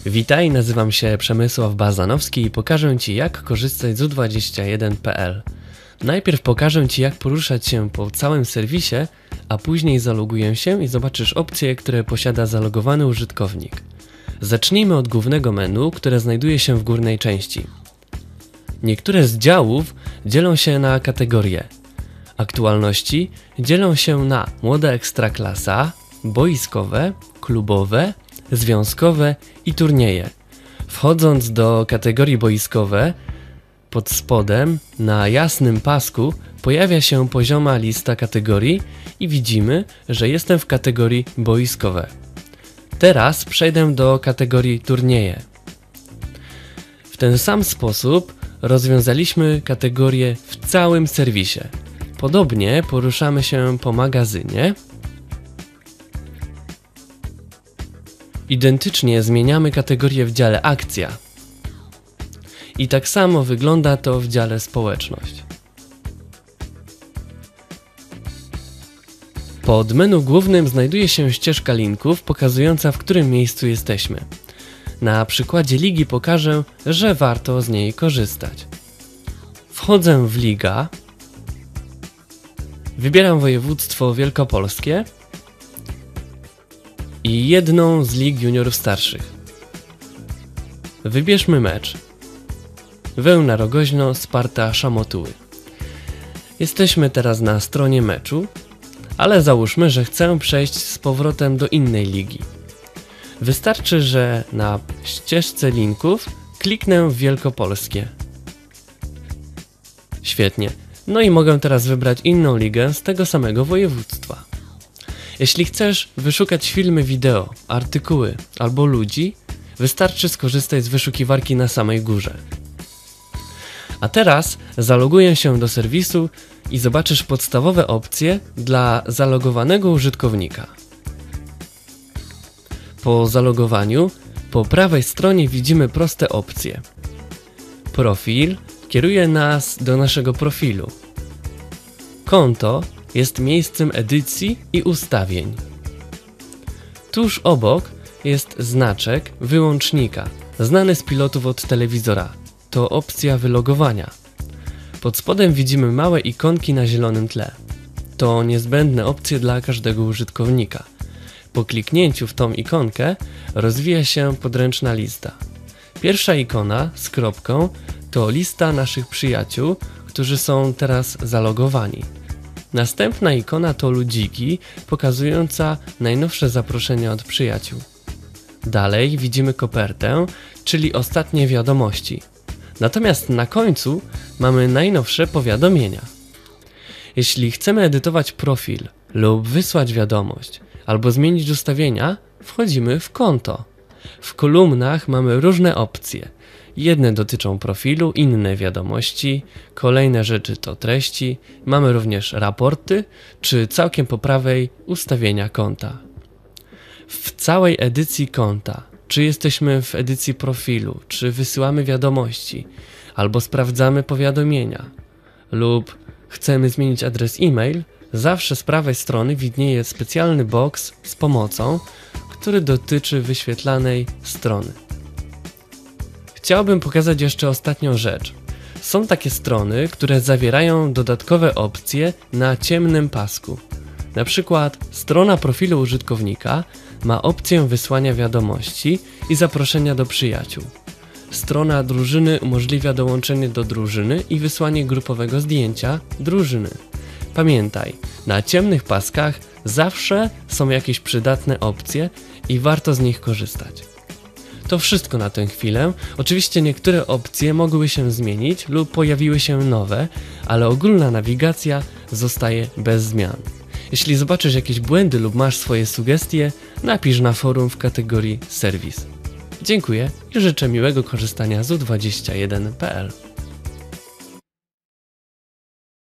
Witaj, nazywam się Przemysław Bazanowski i pokażę Ci, jak korzystać z U21.pl. Najpierw pokażę Ci, jak poruszać się po całym serwisie, a później zaloguję się i zobaczysz opcje, które posiada zalogowany użytkownik. Zacznijmy od głównego menu, które znajduje się w górnej części. Niektóre z działów dzielą się na kategorie. Aktualności dzielą się na młoda ekstraklasa, boiskowe, klubowe, związkowe i turnieje. Wchodząc do kategorii boiskowe, pod spodem na jasnym pasku pojawia się pozioma lista kategorii i widzimy, że jestem w kategorii boiskowe. Teraz przejdę do kategorii turnieje. W ten sam sposób rozwiązaliśmy kategorie w całym serwisie. Podobnie poruszamy się po magazynie. Identycznie zmieniamy kategorię w dziale akcja. I tak samo wygląda to w dziale społeczność. Pod menu głównym znajduje się ścieżka linków pokazująca, w którym miejscu jesteśmy. Na przykładzie ligi pokażę, że warto z niej korzystać. Wchodzę w liga. Wybieram województwo wielkopolskie i jedną z lig juniorów starszych. Wybierzmy mecz. Wełna Rogoźno, Sparta Szamotuły. Jesteśmy teraz na stronie meczu, ale załóżmy, że chcę przejść z powrotem do innej ligi. Wystarczy, że na ścieżce linków kliknę w wielkopolskie. Świetnie. No i mogę teraz wybrać inną ligę z tego samego województwa. Jeśli chcesz wyszukać filmy wideo, artykuły albo ludzi, wystarczy skorzystać z wyszukiwarki na samej górze. A teraz zaloguję się do serwisu i zobaczysz podstawowe opcje dla zalogowanego użytkownika. Po zalogowaniu po prawej stronie widzimy proste opcje. Profil kieruje nas do naszego profilu. Konto jest miejscem edycji i ustawień. Tuż obok jest znaczek wyłącznika, znany z pilotów od telewizora. To opcja wylogowania. Pod spodem widzimy małe ikonki na zielonym tle. To niezbędne opcje dla każdego użytkownika. Po kliknięciu w tą ikonkę rozwija się podręczna lista. Pierwsza ikona z kropką to lista naszych przyjaciół, którzy są teraz zalogowani. Następna ikona to ludziki, pokazująca najnowsze zaproszenia od przyjaciół. Dalej widzimy kopertę, czyli ostatnie wiadomości. Natomiast na końcu mamy najnowsze powiadomienia. Jeśli chcemy edytować profil lub wysłać wiadomość albo zmienić ustawienia, wchodzimy w konto. W kolumnach mamy różne opcje. Jedne dotyczą profilu, inne wiadomości, kolejne rzeczy to treści, mamy również raporty, czy całkiem po prawej ustawienia konta. W całej edycji konta, czy jesteśmy w edycji profilu, czy wysyłamy wiadomości, albo sprawdzamy powiadomienia, lub chcemy zmienić adres e-mail, zawsze z prawej strony widnieje specjalny boks z pomocą, który dotyczy wyświetlanej strony. Chciałbym pokazać jeszcze ostatnią rzecz. Są takie strony, które zawierają dodatkowe opcje na ciemnym pasku. Na przykład strona profilu użytkownika ma opcję wysłania wiadomości i zaproszenia do przyjaciół. Strona drużyny umożliwia dołączenie do drużyny i wysłanie grupowego zdjęcia drużyny. Pamiętaj, na ciemnych paskach zawsze są jakieś przydatne opcje i warto z nich korzystać. To wszystko na tę chwilę. Oczywiście niektóre opcje mogły się zmienić lub pojawiły się nowe, ale ogólna nawigacja zostaje bez zmian. Jeśli zobaczysz jakieś błędy lub masz swoje sugestie, napisz na forum w kategorii serwis. Dziękuję i życzę miłego korzystania z U21.pl.